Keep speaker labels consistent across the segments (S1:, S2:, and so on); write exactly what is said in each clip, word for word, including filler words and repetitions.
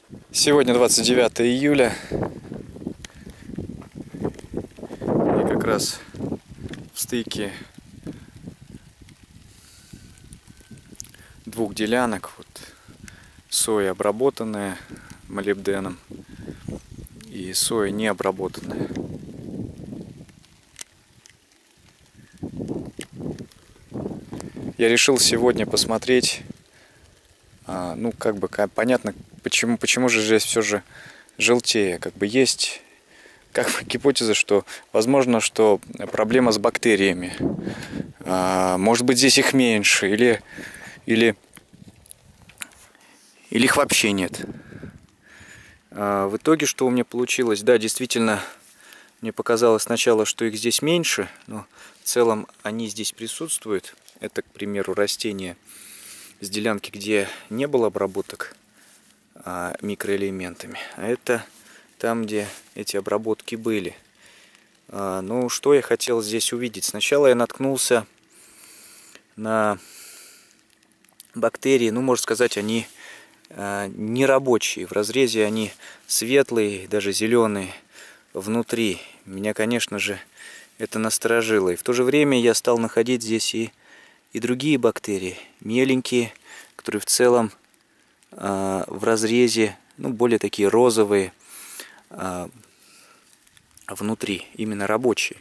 S1: Сегодня двадцать девятое июля, и как раз в стыке двух делянок, вот, соя обработанная молибденом и соя не обработанная. Я решил сегодня посмотреть, а, ну как бы понятно, почему, почему же здесь все же желтее. Как бы есть как бы гипотеза, что возможно, что проблема с бактериями. А, может быть, здесь их меньше, или, или, или их вообще нет. А, в итоге, что у меня получилось? Да, действительно, мне показалось сначала, что их здесь меньше, но в целом они здесь присутствуют. Это, к примеру, растения с делянки, где не было обработок а, микроэлементами. А это там, где эти обработки были. А, ну, что я хотел здесь увидеть? Сначала я наткнулся на бактерии, ну, можно сказать, они а, не рабочие. В разрезе они светлые, даже зеленые внутри. Меня, конечно же, это насторожило. И в то же время я стал находить здесь и И другие бактерии, меленькие, которые в целом э, в разрезе, ну, более такие розовые, э, внутри, именно рабочие.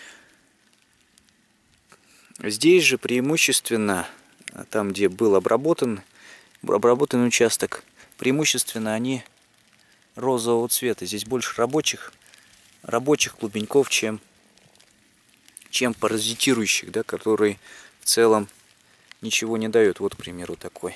S1: Здесь же преимущественно, там, где был обработан, обработан участок, преимущественно они розового цвета. Здесь больше рабочих, рабочих клубеньков, чем, чем паразитирующих, да, которые в целом ничего не дают. Вот, к примеру, такой.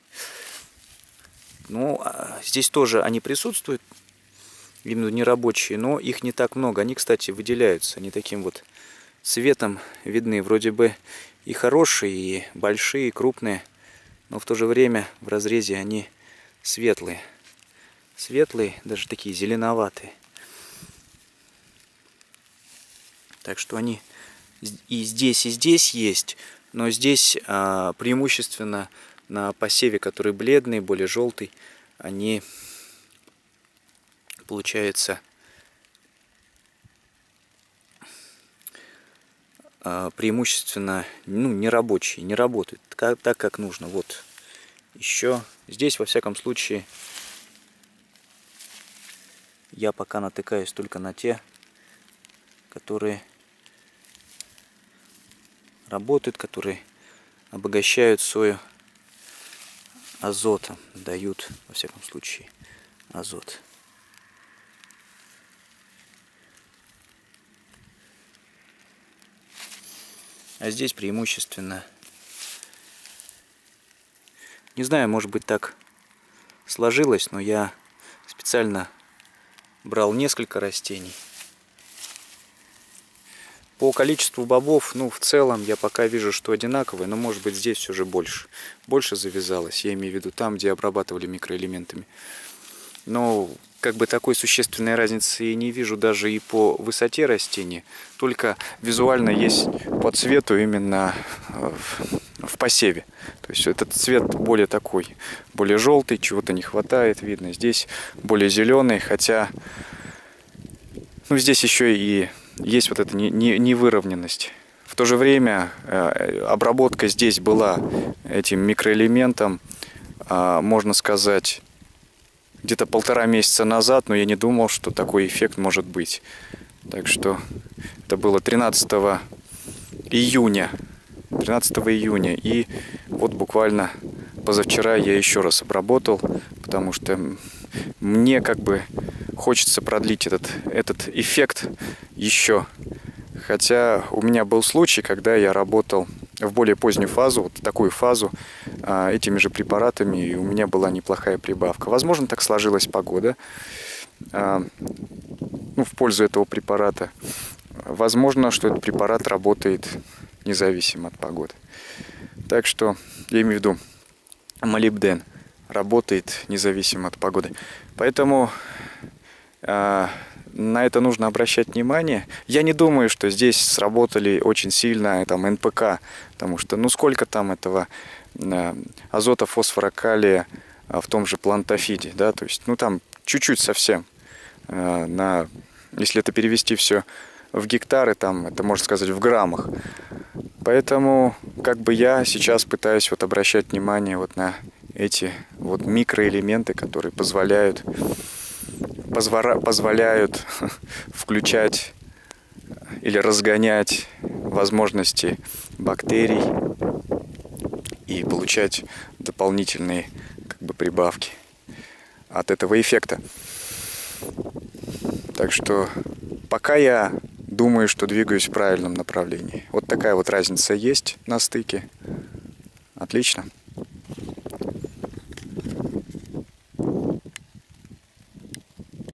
S1: Ну, здесь тоже они присутствуют, именно нерабочие, но их не так много. Они, кстати, выделяются, они таким вот цветом видны. Вроде бы и хорошие, и большие, и крупные, но в то же время в разрезе они светлые. Светлые, даже такие зеленоватые. Так что они и здесь, и здесь есть. Но здесь а, преимущественно на посеве, который бледный, более желтый, они, получается, а, преимущественно, ну, не рабочие, не работают так, так, как нужно. Вот еще здесь, во всяком случае, я пока натыкаюсь только на те, которые работают, которые обогащают сою азотом, дают, во всяком случае, азот. А здесь преимущественно, не знаю, может быть, так сложилось, но я специально брал несколько растений. По количеству бобов, ну, в целом, я пока вижу, что одинаковые, но, может быть, здесь все же больше. Больше завязалось, я имею в виду там, где обрабатывали микроэлементами. Но, как бы, такой существенной разницы и не вижу даже и по высоте растения. Только визуально есть по цвету именно в, в посеве. То есть этот цвет более такой, более желтый, чего-то не хватает, видно. Здесь более зеленый, хотя, ну, здесь еще и есть вот эта невыровненность. В то же время обработка здесь была этим микроэлементом, можно сказать, где-то полтора месяца назад, но я не думал, что такой эффект может быть. Так что это было тринадцатого июня. тринадцатого июня. И вот буквально позавчера я еще раз обработал, потому что мне как бы хочется продлить этот, этот эффект еще. Хотя у меня был случай, когда я работал в более позднюю фазу, вот такую фазу, этими же препаратами, и у меня была неплохая прибавка. Возможно, так сложилась погода, ну, в пользу этого препарата. Возможно, что этот препарат работает независимо от погоды. Так что, я имею в виду, молибден работает независимо от погоды. Поэтому э, на это нужно обращать внимание. Я не думаю, что здесь сработали очень сильно там эн пэ ка, потому что, ну, сколько там этого э, азота, фосфора, калия в том же плантофиде, да, то есть, ну там чуть-чуть совсем, на, если это перевести все в гектары, там, это можно сказать в граммах. Поэтому, как бы я сейчас пытаюсь вот обращать внимание вот на эти вот микроэлементы, которые позволяют, позвора, позволяют включать или разгонять возможности бактерий и получать дополнительные как бы прибавки от этого эффекта. Так что пока я думаю, что двигаюсь в правильном направлении. Вот такая вот разница есть на стыке. Отлично.